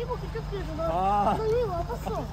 일곱 개 쫓기고 아. 나 여기 와봤어.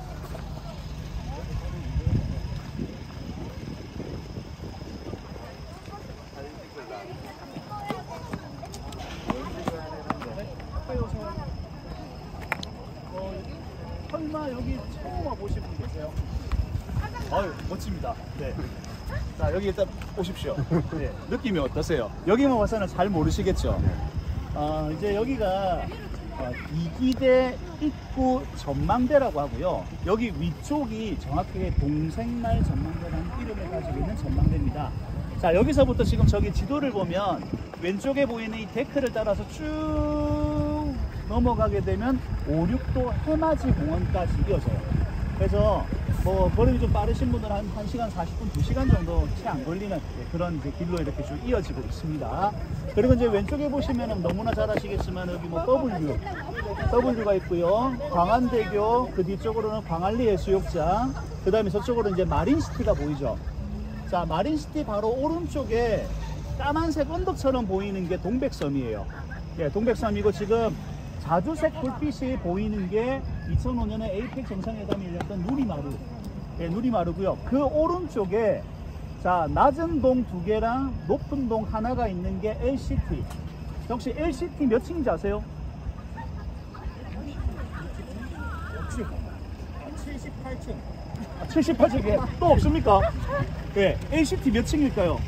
설마 여기 처음 와보신 분 계세요? 아유, 멋집니다. 네. 자, 여기 일단 오십시오. 네. 느낌이 어떠세요? 여기만 와서는 잘 모르시겠죠? 이제 여기가 이기대 입구 전망대라고 하고요. 여기 위쪽이 정확하게 동생말 전망대라는 이름을 가지고 있는 전망대입니다. 자, 여기서부터 지금 저기 지도를 보면 왼쪽에 보이는 이 데크를 따라서 쭉 넘어가게 되면 5, 6도 해맞이 공원까지 이어져요. 그래서 뭐 걸음이 좀 빠르신 분들은 한 1시간 40분, 2시간 정도 채 안 걸리는 그런 이제 길로 이렇게 쭉 이어지고 있습니다. 그리고 이제 왼쪽에 보시면은 너무나 잘 아시겠지만 여기 뭐 W가 있고요. 광안대교, 그 뒤쪽으로는 광안리 해수욕장, 그 다음에 저쪽으로 이제 마린시티가 보이죠. 자, 마린시티 바로 오른쪽에 까만색 언덕처럼 보이는 게 동백섬이에요. 예, 동백섬이고 지금 자주색 불빛이 보이는 게 2005년에 에이펙 정상회담이 열렸던 누리마루. 예, 누리마루고요. 그 오른쪽에 자, 낮은 동 2개랑 높은 동 하나가 있는 게 LCT. 혹시 LCT 몇 층인지 아세요? 78층. 78층에 또 없습니까? 네, LCT 몇 층일까요?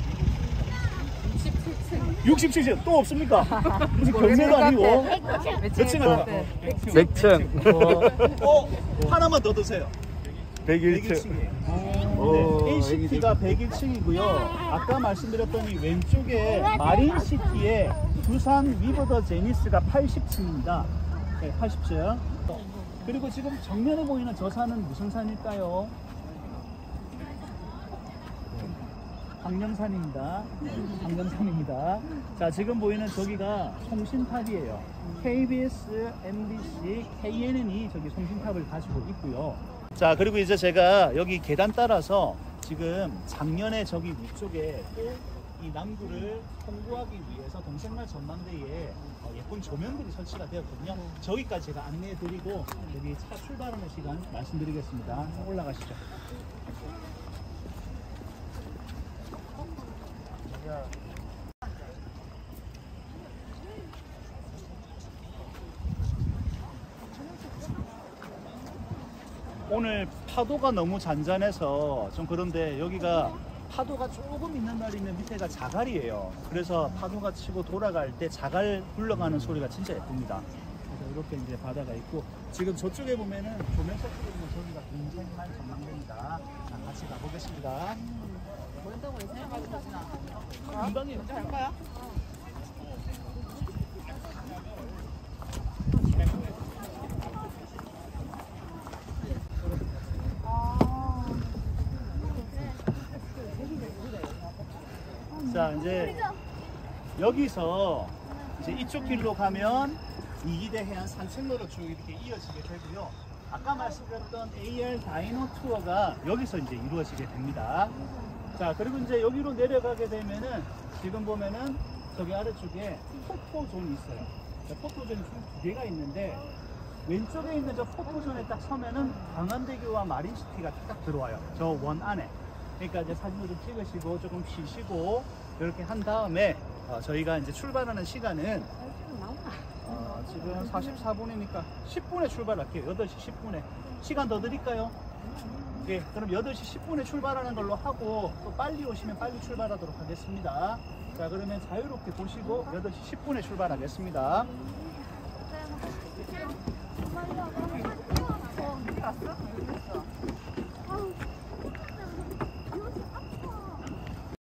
67층 또 없습니까? 무슨 경매도 아니고 몇 층 할까? 100층. 하나만 더 드세요. 101층. 네, LCT가 101층이고요. 아까 말씀드렸던 이 왼쪽에 마린시티의 두산 위버 더 제니스가 80층입니다. 네, 80층. 그리고 지금 정면에 보이는 저 산은 무슨 산일까요? 광명산입니다. 광명산입니다. 자, 지금 보이는 저기가 송신탑이에요. KBS, MBC, KNN이 저기 송신탑을 가지고 있고요. 자, 그리고 이제 제가 여기 계단 따라서 지금 작년에 저기 위쪽에 또 이 남구를 홍보하기 위해서 동생말 전망대에 예쁜 조명들이 설치가 되었거든요. 저기까지 제가 안내해 드리고 여기 차 출발하는 시간 말씀드리겠습니다. 올라가시죠. 오늘 파도가 너무 잔잔해서 좀 그런데 여기가 파도가 조금 있는 날이면 밑에가 자갈이에요. 그래서 파도가 치고 돌아갈 때 자갈 굴러가는 소리가 진짜 예쁩니다. 그래서 이렇게 이제 바다가 있고 지금 저쪽에 보면은 조명석 쪽에 보면 저기가 동생말 전망대입니다. 자, 같이 가보겠습니다. 금방이에요. 먼저 할까요? 자, 이제 여기서 이제 이쪽 길로 가면 이기대 해안 산책로로 쭉 이렇게 이어지게 되고요. 아까 말씀드렸던 AR 다이노 투어가 여기서 이제 이루어지게 됩니다. 자, 그리고 이제 여기로 내려가게 되면은 지금 보면은 저기 아래쪽에 포토존이 있어요. 포토존이 총 2개가 있는데 왼쪽에 있는 저 포토존에 딱 서면은 광안대교와 마린시티가 딱 들어와요. 저 원 안에. 그러니까 이제 사진도 좀 찍으시고 조금 쉬시고 이렇게 한 다음에 저희가 이제 출발하는 시간은 지금 44분이니까 10분에 출발할게요. 8시 10분에. 시간 더 드릴까요? 예, 그럼 8시 10분에 출발하는 걸로 하고 또 빨리 오시면 빨리 출발하도록 하겠습니다. 자, 그러면 자유롭게 보시고 8시 10분에 출발하겠습니다.